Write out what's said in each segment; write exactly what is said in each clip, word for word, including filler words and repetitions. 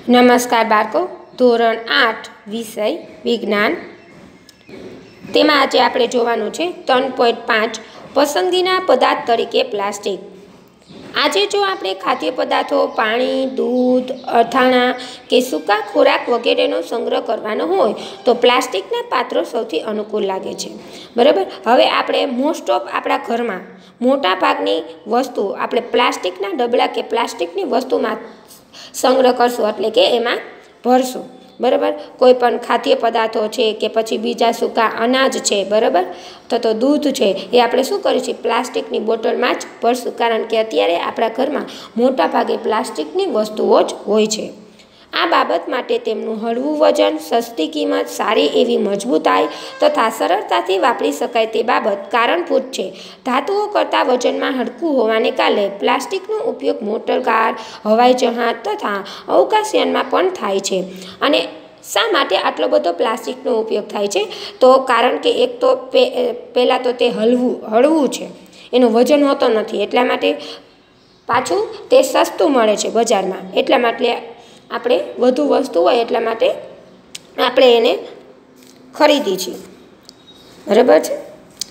નમસ્કાર બાળકો, ધોરણ આઠ વિષય વિજ્ઞાન તેમાં આજે આપણે જોવાનું છે ત્રણ પોઈન્ટ પાંચ પસંદગીના પદાર્થ તરીકે પ્લાસ્ટિક। આજે જો આપણે ખાદ્ય પદાર્થો, પાણી, દૂધ, અથાણા કે સૂકા ખોરાક વગેરેનો સંગ્રહ કરવાનો હોય તો પ્લાસ્ટિકના પાત્રો સૌથી અનુકૂળ લાગે છે, બરાબર। હવે આપણે મોસ્ટ ઓફ આપણા ઘરમાં મોટા ભાગની વસ્તુ આપણે પ્લાસ્ટિકના ડબલા કે પ્લાસ્ટિકની વસ્તુમાં સંગ્રહ કરશું, એટલે કે એમાં ભરશું, બરાબર। કોઈ પણ ખાદ્ય પદાર્થો છે કે પછી બીજા સૂકા અનાજ છે, બરાબર, તો તો દૂધ છે, એ આપણે શું કરીશું, પ્લાસ્ટિકની બોટલમાં જ ભરશું, કારણ કે અત્યારે આપણા ઘરમાં મોટા ભાગે પ્લાસ્ટિકની વસ્તુઓ જ હોય છે। આ બાબત માટે તેમનું હળવું વજન, સસ્તી કિંમત, સારી એવી મજબૂતાઈ તથા સરળતાથી વાપરી શકાય તે બાબત કારણભૂત છે। ધાતુઓ કરતાં વજનમાં હલકું હોવાને કારણે પ્લાસ્ટિકનો ઉપયોગ મોટરકાર, હવાઈ જહાજ તથા અવકાશયાનમાં પણ થાય છે। અને શા માટે આટલો બધો પ્લાસ્ટિકનો ઉપયોગ થાય છે? તો કારણ કે એક તો પહેલાં તો તે હળવું હળવું છે, એનું વજન હોતો નથી, એટલા માટે પાછું તે સસ્તું મળે છે બજારમાં, એટલા માટે આપણે વધુ વસ્તુ હોય એટલા માટે આપણે એને ખરીદી છીએ, બરાબર છે।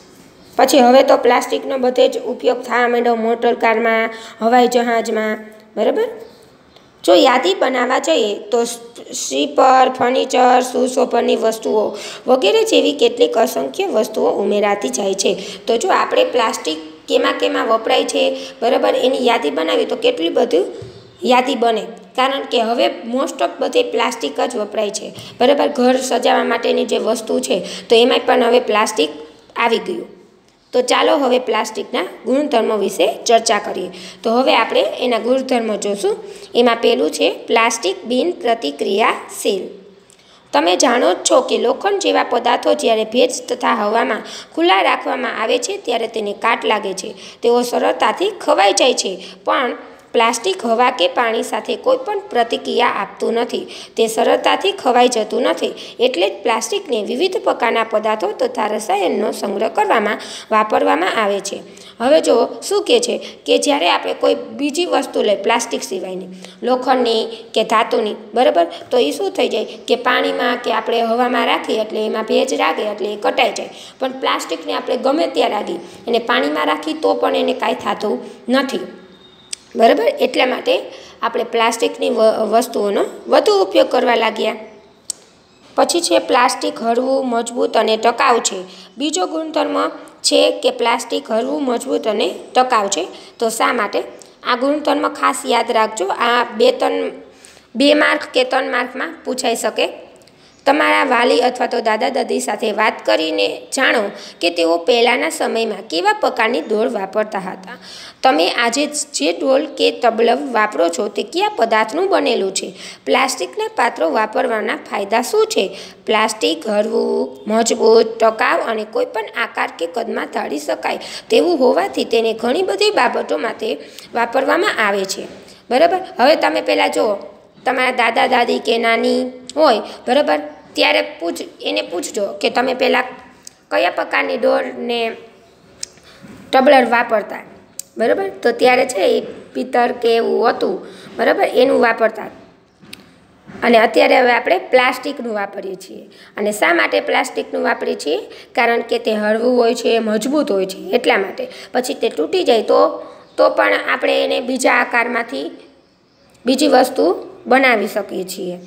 પછી હવે તો પ્લાસ્ટિકનો બધે જ ઉપયોગ થવા માંડ્યો, મોટરકારમાં, હવાઈ જહાજમાં, બરાબર। જો યાદી બનાવવા જઈએ તો સ્લીપર, ફર્નિચર, સુશોભનની વસ્તુઓ વગેરે જેવી કેટલીક અસંખ્ય વસ્તુઓ ઉમેરાતી જાય છે। તો જો આપણે પ્લાસ્ટિક કેમાં કેમાં વપરાય છે, બરાબર, એની યાદી બનાવી તો કેટલી બધું યાદી બને, કારણ કે હવે મોસ્ટ ઓફ બધે પ્લાસ્ટિક જ વપરાય છે, બરાબર। ઘર સજાવવા માટેની જે વસ્તુ છે તો એમાં પણ હવે પ્લાસ્ટિક આવી ગયું। તો ચાલો હવે પ્લાસ્ટિકના ગુણધર્મો વિશે ચર્ચા કરીએ। તો હવે આપણે એના ગુણધર્મો જોશું। એમાં પહેલું છે પ્લાસ્ટિક બિન પ્રતિક્રિયાશીલ। તમે જાણો જ છો કે લોખંડ જેવા પદાર્થો જ્યારે ભેજ તથા હવામાં ખુલ્લા રાખવામાં આવે છે ત્યારે તેને કાટ લાગે છે, તેઓ સરળતાથી ખવાઈ જાય છે, પણ પ્લાસ્ટિક હવા કે પાણી સાથે કોઈ પણ પ્રતિક્રિયા આપતું નથી, તે સરળતાથી ખવાઈ જતું નથી, એટલે જ પ્લાસ્ટિકને વિવિધ પ્રકારના પદાર્થો તથા રસાયણનો સંગ્રહ કરવામાં વાપરવામાં આવે છે। હવે જો શું કહે છે કે જ્યારે આપણે કોઈ બીજી વસ્તુ લઈ, પ્લાસ્ટિક સિવાયની, લોખંડની કે ધાતુની, બરાબર, તો એ શું થઈ જાય કે પાણીમાં કે આપણે હવામાં રાખીએ એટલે એમાં ભેજ લાગે એટલે એ કટાઈ જાય, પણ પ્લાસ્ટિકને આપણે ગમે ત્યાં રાખી અને પાણીમાં રાખી તો પણ એને કાંઈ થતું નથી, બરાબર। એટલા માટે આપણે પ્લાસ્ટિકની વસ્તુઓનો વધુ ઉપયોગ કરવા લાગ્યા। પછી છે પ્લાસ્ટિક હળવું, મજબૂત અને ટકાઉ છે। બીજો ગુણધર્મ છે કે પ્લાસ્ટિક હળવું, મજબૂત અને ટકાઉ છે। તો શા માટે? આ ગુણધર્મ ખાસ યાદ રાખજો, આ બે ત્રણ બે માર્ક કે ત્રણ માર્કમાં પૂછાઈ શકે। તમારા વાલી અથવા તો દાદા દાદી સાથે વાત કરીને જાણો કે તેઓ પહેલાંના સમયમાં કેવા પ્રકારની ડોલ વાપરતા હતા। તમે આજે જે ડોલ કે તબલબ વાપરો છો તે કયા પદાર્થનું બનેલું છે? પ્લાસ્ટિકના પાત્રો વાપરવાના ફાયદા શું છે? પ્લાસ્ટિક હળવું, મજબૂત, ટકાઉ અને કોઈપણ આકાર કે કદમાં ઢાળી શકાય તેવું હોવાથી તેને ઘણી બધી બાબતો માટે વાપરવામાં આવે છે, બરાબર। હવે તમે પહેલાં જુઓ, તમારા દાદા દાદી કે નાની હોય, બરાબર, ત્યારે પૂછ એને પૂછજો કે તમે પહેલાં કયા પ્રકારની ડોલ ને ટબલર વાપરતા, બરાબર, તો ત્યારે છે એ પિત્તળ કે એવું હતું, બરાબર, એનું વાપરતા, અને અત્યારે હવે આપણે પ્લાસ્ટિકનું વાપરીએ છીએ। અને શા માટે પ્લાસ્ટિકનું વાપરીએ છીએ? કારણ કે તે હળવું હોય છે, મજબૂત હોય છે, એટલા માટે। પછી તે તૂટી જાય તો તો પણ આપણે એને બીજા આકારમાંથી બીજી વસ્તુ બનાવી શકીએ છીએ।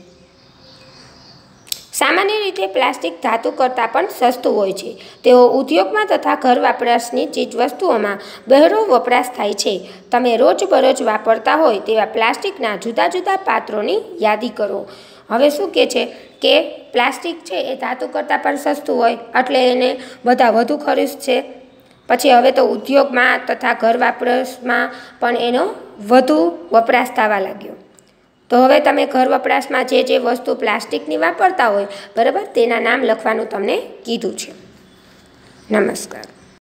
સામાન્ય રીતે પ્લાસ્ટિક ધાતુ કરતાં પણ સસ્તું હોય છે। તેઓ ઉદ્યોગમાં તથા ઘર વપરાશની ચીજવસ્તુઓમાં બહેરો વપરાશ થાય છે। તમે રોજબરોજ વાપરતા હોય તેવા પ્લાસ્ટિકના જુદા જુદા પાત્રોની યાદી કરો। હવે શું કહે છે કે પ્લાસ્ટિક છે એ ધાતુ કરતાં પણ સસ્તું હોય એટલે એને બધા વધુ ખરીદશે। પછી હવે તો ઉદ્યોગમાં તથા ઘર વપરાશમાં પણ એનો વધુ વપરાશ થવા લાગ્યો। તો હવે તમે ઘર વપરાશમાં જે જે વસ્તુ પ્લાસ્ટિકની વાપરતા હોય, બરાબર, તેના નામ લખવાનું તમને કીધું છે। નમસ્કાર।